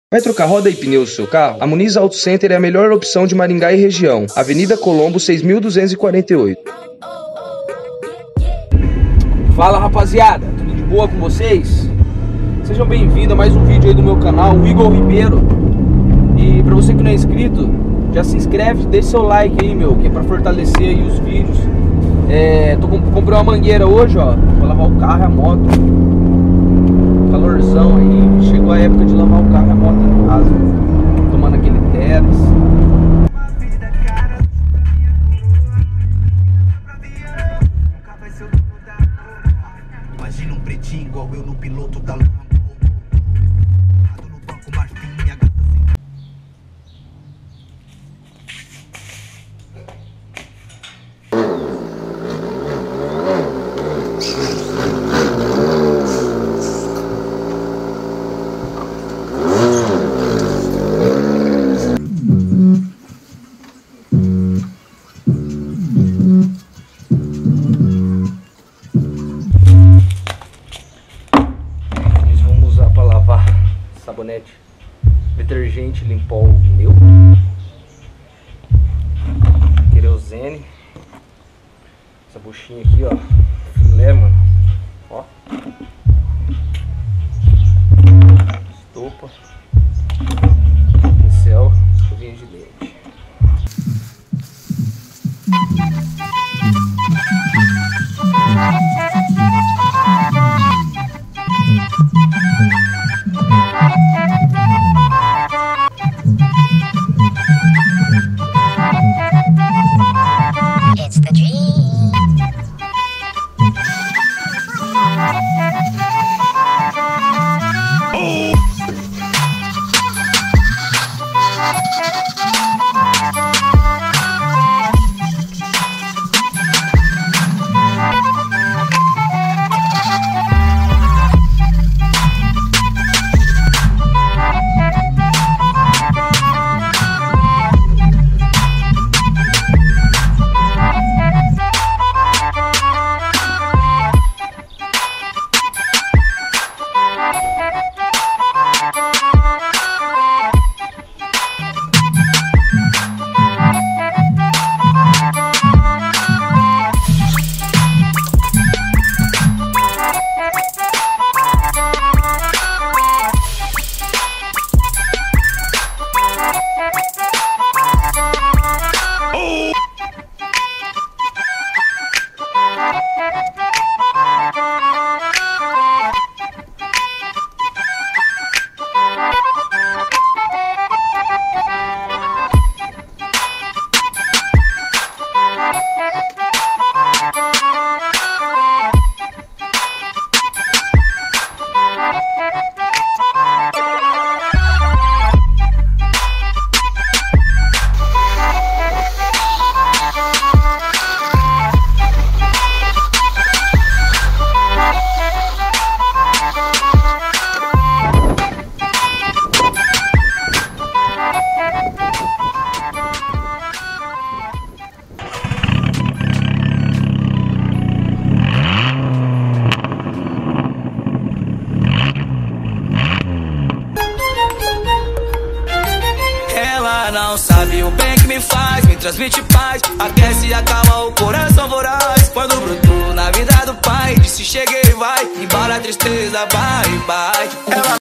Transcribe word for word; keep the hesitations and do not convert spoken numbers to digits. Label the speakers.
Speaker 1: Vai trocar roda e pneu do seu carro? A Muniz Auto Center é a melhor opção de Maringá e região. Avenida Colombo, seis mil duzentos e quarenta e oito.
Speaker 2: Fala, rapaziada, tudo de boa com vocês? Sejam bem-vindos a mais um vídeo aí do meu canal, o Igor Ribeiro. E pra você que não é inscrito, já se inscreve, deixa seu like aí, meu, que é pra fortalecer aí os vídeos. É, tô com, comprei uma mangueira hoje, ó, pra lavar o carro e a moto. Calorzão aí, chegou a época de lavar o carro e a moto em casa, tomando aquele teres.
Speaker 3: Imagina um pretinho igual eu no piloto da
Speaker 2: sabonete, detergente, limpou o pneu, querosene, essa buchinha aqui, ó, filé, mano, ó, estopa, pincel, escovinha de dente.
Speaker 4: It's the dream.
Speaker 3: Oh!
Speaker 5: Não sabe o bem que me faz, me transmite paz, aquece e acalma o coração voraz. Quando brotou na vida do pai, disse cheguei vai, embora a tristeza, bye bye. Ela